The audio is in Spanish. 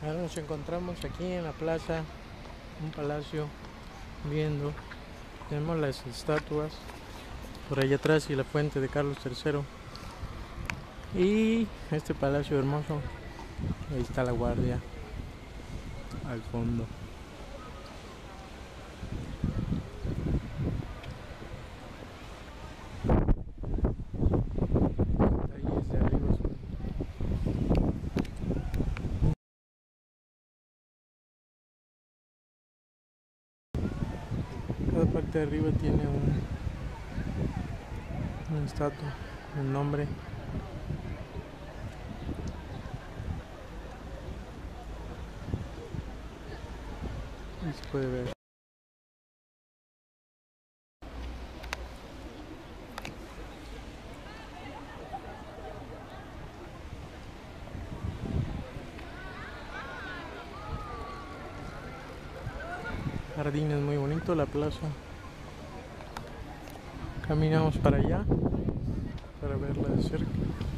Ahora nos encontramos aquí en la plaza, un palacio, viendo. Tenemos las estatuas por allá atrás y la fuente de Carlos III. Y este palacio hermoso. Ahí está la guardia al fondo. Ahí desde arriba. Cada parte de arriba tiene una estatua, un nombre. Y se puede ver. Jardín es muy bonito, la plaza. Caminamos para allá para verla de cerca.